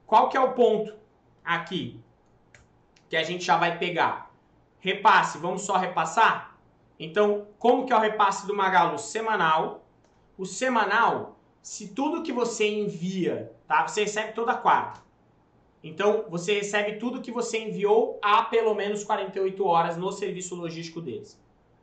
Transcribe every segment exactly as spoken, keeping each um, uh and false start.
Qual que é o ponto aqui que a gente já vai pegar? Repasse, vamos só repassar? Então, como que é o repasse do Magalu? Semanal. O semanal, se tudo que você envia, tá? Você recebe toda quarta. Então, você recebe tudo que você enviou há pelo menos quarenta e oito horas no serviço logístico deles.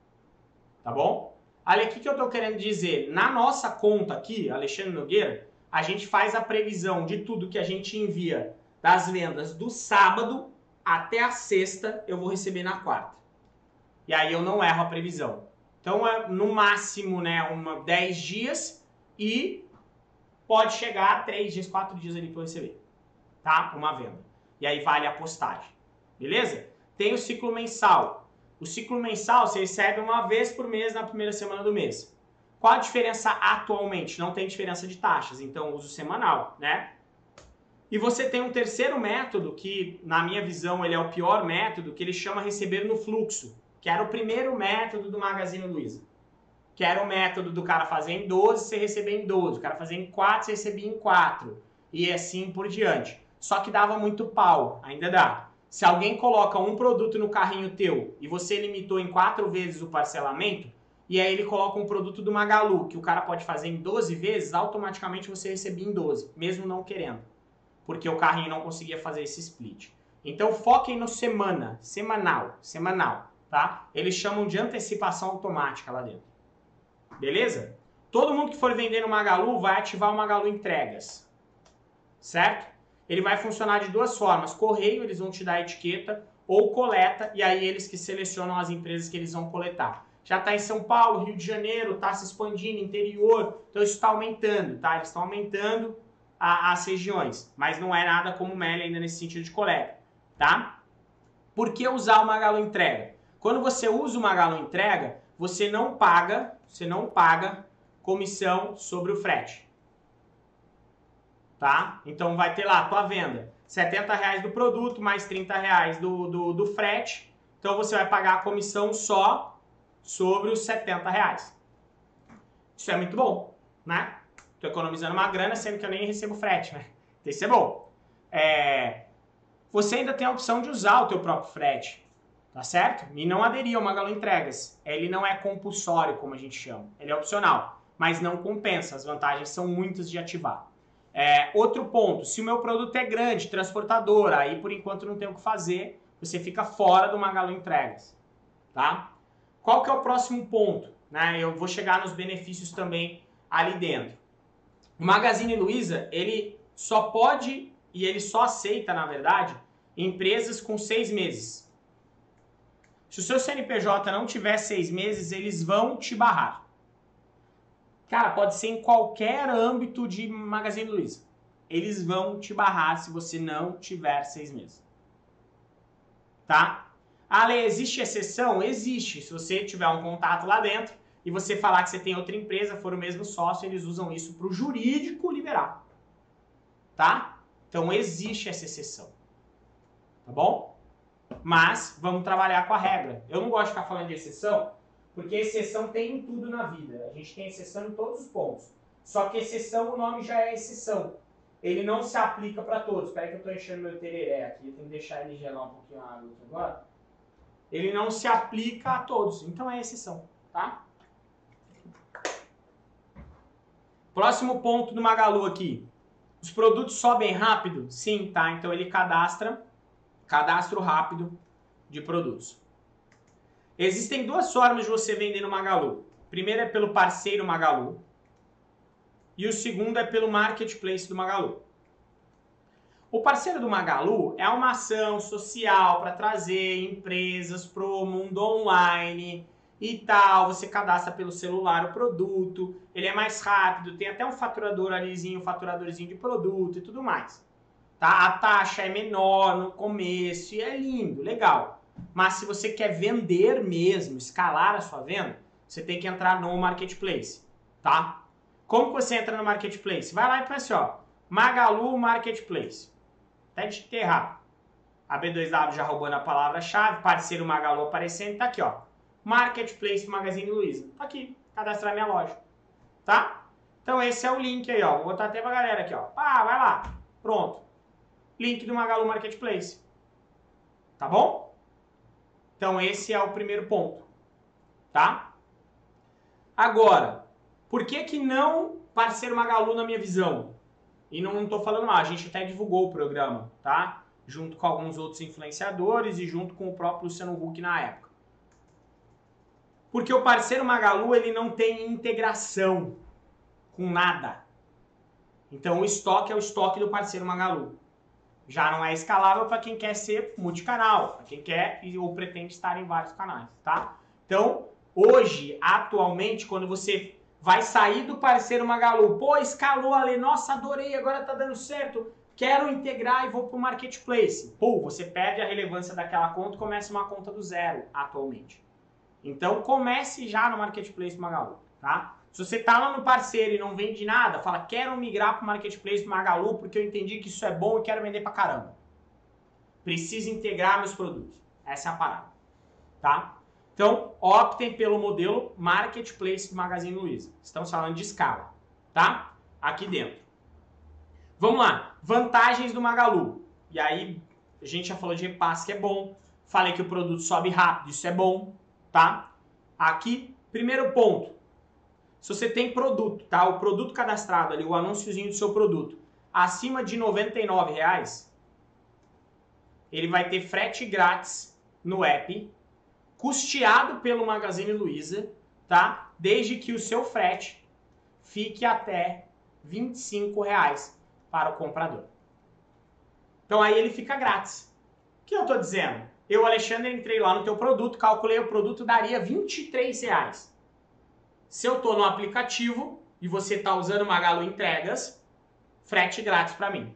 Tá bom? Olha, o que, que eu tô querendo dizer? Na nossa conta aqui, Alexandre Nogueira, a gente faz a previsão de tudo que a gente envia das vendas do sábado até a sexta, eu vou receber na quarta. E aí eu não erro a previsão. Então, é no máximo, né, uma dez dias e pode chegar a três dias, quatro dias ali para eu receber. Tá? Uma venda. E aí vale a postagem. Beleza? Tem o ciclo mensal. O ciclo mensal você recebe uma vez por mês na primeira semana do mês. Qual a diferença atualmente? Não tem diferença de taxas, então uso semanal, né? E você tem um terceiro método que, na minha visão, ele é o pior método, que ele chama receber no fluxo, que era o primeiro método do Magazine Luiza. Que era o método do cara fazer em doze, você receber em doze. O cara fazer em quatro, você recebia em quatro. E assim por diante. Só que dava muito pau, ainda dá. Se alguém coloca um produto no carrinho teu e você limitou em quatro vezes o parcelamento, e aí ele coloca um produto do Magalu, que o cara pode fazer em doze vezes, automaticamente você recebia em doze, mesmo não querendo. Porque o carrinho não conseguia fazer esse split. Então foquem no semana, semanal, semanal, tá? Eles chamam de antecipação automática lá dentro. Beleza? Todo mundo que for vender no Magalu vai ativar o Magalu Entregas. Certo? Ele vai funcionar de duas formas. Correio, eles vão te dar a etiqueta, ou coleta, e aí eles que selecionam as empresas que eles vão coletar. Já está em São Paulo, Rio de Janeiro, está se expandindo, interior, então isso está aumentando, tá? Eles estão aumentando a, as regiões, mas não é nada como o Meli ainda nesse sentido de coleta, tá? Por que usar o Magalu Entrega? Quando você usa o Magalu Entrega, você não paga, você não paga comissão sobre o frete. Tá? Então vai ter lá a tua venda, setenta reais do produto mais trinta reais do, do, do frete, então você vai pagar a comissão só sobre os setenta reais. Isso é muito bom, né? Tô economizando uma grana, sendo que eu nem recebo frete, né? Isso é bom. É... Você ainda tem a opção de usar o teu próprio frete, tá certo? E não aderir ao Magalu Entregas. Ele não é compulsório, como a gente chama. Ele é opcional, mas não compensa. As vantagens são muitas de ativar. É, outro ponto, se o meu produto é grande, transportadora, aí por enquanto não tem o que fazer, você fica fora do Magalu Entregas, tá? Qual que é o próximo ponto? Né? Eu vou chegar nos benefícios também ali dentro. O Magazine Luiza, ele só pode e ele só aceita, na verdade, empresas com seis meses. Se o seu C N P J não tiver seis meses, eles vão te barrar. Cara, pode ser em qualquer âmbito de Magazine Luiza. Eles vão te barrar se você não tiver seis meses. Tá? Ale, existe exceção? Existe. Se você tiver um contato lá dentro e você falar que você tem outra empresa, for o mesmo sócio, eles usam isso para o jurídico liberar. Tá? Então existe essa exceção. Tá bom? Mas vamos trabalhar com a regra. Eu não gosto de ficar falando de exceção, porque exceção tem em tudo na vida. A gente tem exceção em todos os pontos. Só que exceção, o nome já é exceção. Ele não se aplica para todos. Espera que eu estou enchendo meu tereré aqui. Eu tenho que deixar ele gelar um pouquinho a água aqui agora. Ele não se aplica a todos. Então é exceção. Tá? Próximo ponto do Magalu aqui. Os produtos sobem rápido? Sim, tá? Então ele cadastra, cadastro rápido de produtos. Existem duas formas de você vender no Magalu. Primeiro é pelo parceiro Magalu. E o segundo é pelo marketplace do Magalu. O parceiro do Magalu é uma ação social para trazer empresas para o mundo online e tal. Você cadastra pelo celular o produto, ele é mais rápido, tem até um faturador alizinho, um faturadorzinho de produto e tudo mais. Tá? A taxa é menor no começo e é lindo, legal. Mas se você quer vender mesmo, escalar a sua venda, você tem que entrar no marketplace, tá? Como que você entra no marketplace? Vai lá e pensa assim, ó, Magalu Marketplace. Até de ter errado. A B dois W já roubando a palavra-chave, parceiro Magalu aparecendo, tá aqui, ó. Marketplace Magazine Luiza. Tá aqui, cadastrar minha loja, tá? Então esse é o link aí, ó. Vou botar até pra galera aqui, ó. Ah, vai lá. Pronto. link do Magalu Marketplace. Tá bom? Então esse é o primeiro ponto, tá? Agora, por que que não parceiro Magalu na minha visão? E não estou falando mal, a gente até divulgou o programa, tá? Junto com alguns outros influenciadores e junto com o próprio Luciano Huck na época. Porque o parceiro Magalu, ele não tem integração com nada. Então o estoque é o estoque do parceiro Magalu. Já não é escalável para quem quer ser multicanal, para quem quer ou pretende estar em vários canais, tá? Então, hoje, atualmente, quando você vai sair do parceiro Magalu, pô, escalou ali, nossa, adorei, agora tá dando certo, quero integrar e vou pro Marketplace. Pô, você perde a relevância daquela conta e começa uma conta do zero atualmente. Então, comece já no Marketplace do Magalu, tá? Se você tá lá no parceiro e não vende nada, fala, quero migrar pro Marketplace do Magalu porque eu entendi que isso é bom e quero vender pra caramba. Preciso integrar meus produtos. Essa é a parada, tá? Então, optem pelo modelo Marketplace do Magazine Luiza. Estamos falando de escala, tá? Aqui dentro. Vamos lá. Vantagens do Magalu. E aí, a gente já falou de repasse, que é bom. Falei que o produto sobe rápido, isso é bom, tá? Aqui, primeiro ponto. Se você tem produto, tá? O produto cadastrado ali, o anúnciozinho do seu produto, acima de noventa e nove reais, ele vai ter frete grátis no app, custeado pelo Magazine Luiza, tá? Desde que o seu frete fique até vinte e cinco reais para o comprador. Então aí ele fica grátis. O que eu tô dizendo? Eu, Alexandre, entrei lá no teu produto, calculei o produto, daria vinte e três reais. Se eu tô no aplicativo e você tá usando Magalu Entregas, frete grátis para mim.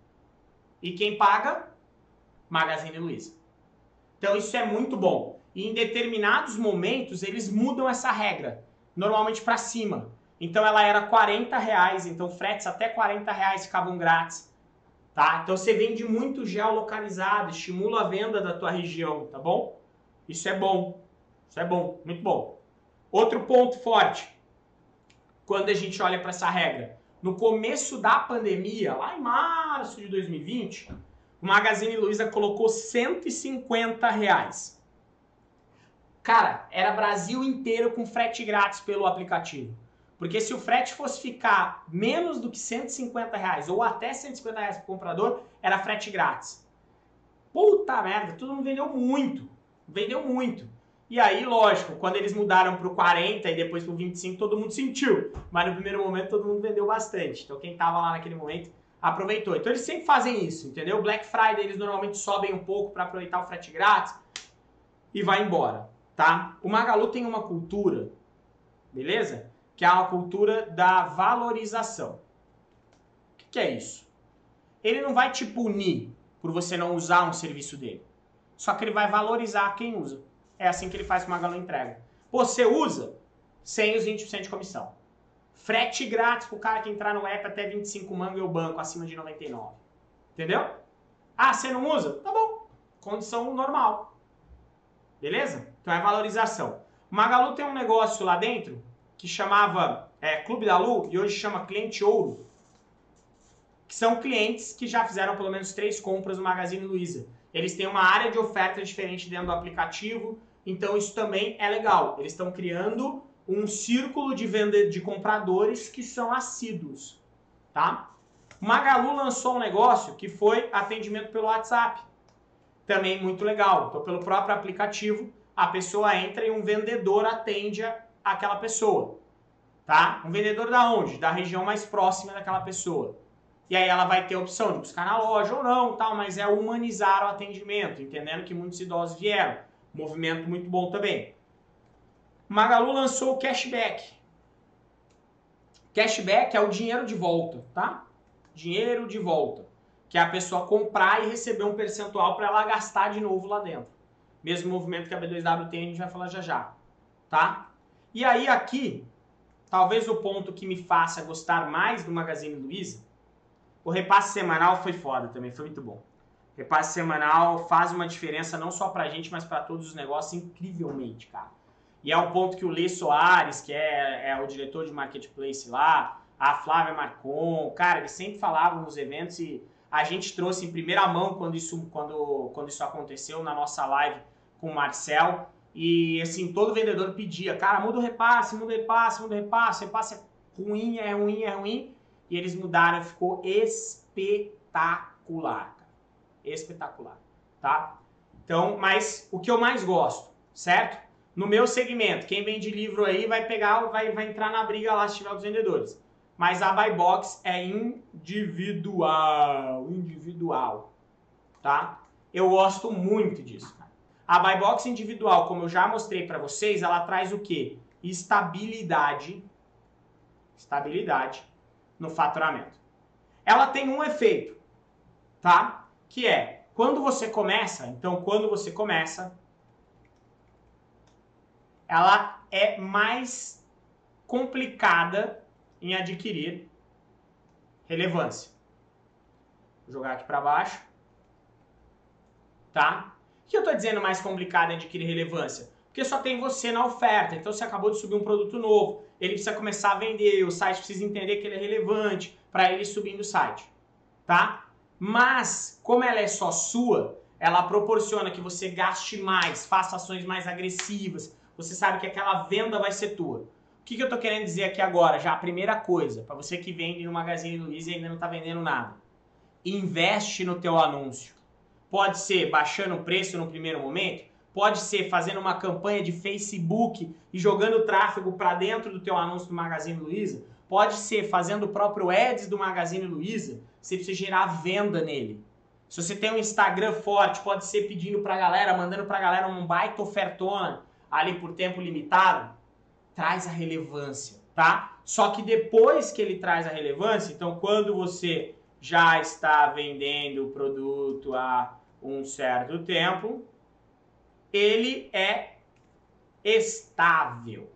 E quem paga? Magazine Luiza. Então isso é muito bom. E em determinados momentos eles mudam essa regra, normalmente para cima. Então ela era quarenta reais, então fretes até quarenta reais ficavam grátis. Tá? Então você vende muito geolocalizado, estimula a venda da tua região, tá bom? Isso é bom. Isso é bom, muito bom. Outro ponto forte, quando a gente olha para essa regra, no começo da pandemia, lá em março de dois mil e vinte, o Magazine Luiza colocou cento e cinquenta reais. Cara, era Brasil inteiro com frete grátis pelo aplicativo. Porque se o frete fosse ficar menos do que cento e cinquenta reais ou até cento e cinquenta reais para o comprador, era frete grátis. Puta merda, todo mundo vendeu muito. Vendeu muito. E aí, lógico, quando eles mudaram para o quarenta e depois para o vinte e cinco, todo mundo sentiu. Mas no primeiro momento todo mundo vendeu bastante. Então quem estava lá naquele momento aproveitou. Então eles sempre fazem isso, entendeu? Black Friday eles normalmente sobem um pouco para aproveitar o frete grátis e vai embora, tá? O Magalu tem uma cultura, beleza? Que é uma cultura da valorização. O que, que é isso? Ele não vai te punir por você não usar um serviço dele. Só que ele vai valorizar quem usa. É assim que ele faz com o Magalu Entrega. Você usa sem os vinte por cento de comissão. Frete grátis pro cara que entrar no app até vinte e cinco manga e o banco acima de noventa e nove. Entendeu? Ah, você não usa? Tá bom. Condição normal. Beleza? Então é valorização. O Magalu tem um negócio lá dentro que chamava é, Clube da Lu e hoje chama Cliente Ouro. Que são clientes que já fizeram pelo menos três compras no Magazine Luiza. Eles têm uma área de oferta diferente dentro do aplicativo, então isso também é legal. Eles estão criando um círculo de, vende... de compradores que são assíduos, tá? O Magalu lançou um negócio que foi atendimento pelo WhatsApp. Também muito legal. Então, pelo próprio aplicativo, a pessoa entra e um vendedor atende aquela pessoa, tá? Um vendedor da onde? Da região mais próxima daquela pessoa. E aí ela vai ter a opção de buscar na loja ou não, tal, mas é humanizar o atendimento, entendendo que muitos idosos vieram. Movimento muito bom também. Magalu lançou o cashback. Cashback é o dinheiro de volta, tá? Dinheiro de volta. Que é a pessoa comprar e receber um percentual para ela gastar de novo lá dentro. Mesmo movimento que a B dois W tem, a gente vai falar já já, tá? E aí aqui, talvez o ponto que me faça gostar mais do Magazine Luiza, o repasse semanal foi foda também, foi muito bom. Repasse semanal faz uma diferença não só pra gente, mas pra todos os negócios incrivelmente, cara. E é um ponto que o Lê Soares, que é, é o diretor de Marketplace lá, a Flávia Marcon, cara, eles sempre falavam nos eventos e A gente trouxe em primeira mão quando isso, quando, quando isso aconteceu na nossa live com o Marcel. E assim, todo vendedor pedia, cara, muda o repasse, muda o repasse, muda o repasse, o repasse é ruim, é ruim, é ruim. E eles mudaram, ficou espetacular, cara. Espetacular, tá? Então, mas o que eu mais gosto, certo? No meu segmento, quem vende livro aí vai pegar, vai, vai entrar na briga lá se tiver os vendedores. Mas a buy box é individual, individual, tá? Eu gosto muito disso, cara. A buy box individual, como eu já mostrei para vocês, ela traz o quê? Estabilidade, estabilidade no faturamento. Ela tem um efeito, tá? Que é, quando você começa, então quando você começa, ela é mais complicada em adquirir relevância. Vou jogar aqui para baixo, tá? Por que eu estou dizendo mais complicado em adquirir relevância? Porque só tem você na oferta, então você acabou de subir um produto novo, ele precisa começar a vender, o site precisa entender que ele é relevante para ele subir no site, tá? Mas, como ela é só sua, ela proporciona que você gaste mais, faça ações mais agressivas, você sabe que aquela venda vai ser tua. O que, que eu tô querendo dizer aqui agora? Já a primeira coisa, para você que vende no Magazine Luiza e ainda não tá vendendo nada. Investe no teu anúncio. Pode ser baixando o preço no primeiro momento, pode ser fazendo uma campanha de Facebook e jogando tráfego para dentro do teu anúncio do Magazine Luiza, pode ser fazendo o próprio Ads do Magazine Luiza, você precisa gerar venda nele. Se você tem um Instagram forte, pode ser pedindo pra galera, mandando pra galera um baita ofertona ali por tempo limitado, traz a relevância, tá? Só que depois que ele traz a relevância, então quando você já está vendendo o produto há um certo tempo, ele é estável,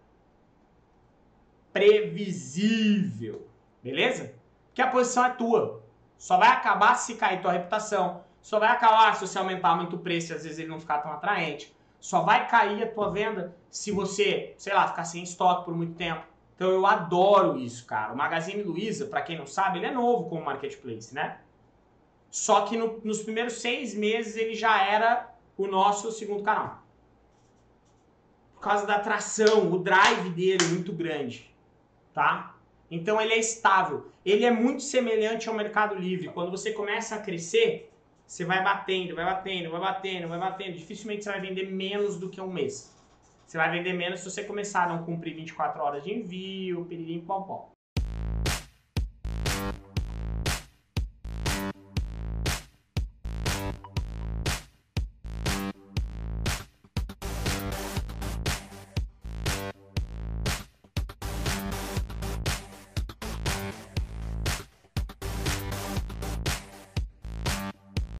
previsível, beleza? Porque a posição é tua. Só vai acabar se cair tua reputação, só vai acabar se você aumentar muito o preço e às vezes ele não ficar tão atraente, só vai cair a tua venda se você, sei lá, ficar sem estoque por muito tempo. Então eu adoro isso, cara. O Magazine Luiza, para quem não sabe, ele é novo como marketplace, né? Só que no, nos primeiros seis meses ele já era o nosso segundo canal. Por causa da atração, o drive dele é muito grande, tá? Então ele é estável. Ele é muito semelhante ao Mercado Livre. Quando você começa a crescer, você vai batendo, vai batendo, vai batendo, vai batendo. Dificilmente você vai vender menos do que um mês. Você vai vender menos se você começar a não cumprir vinte e quatro horas de envio, piririm, pom, pom.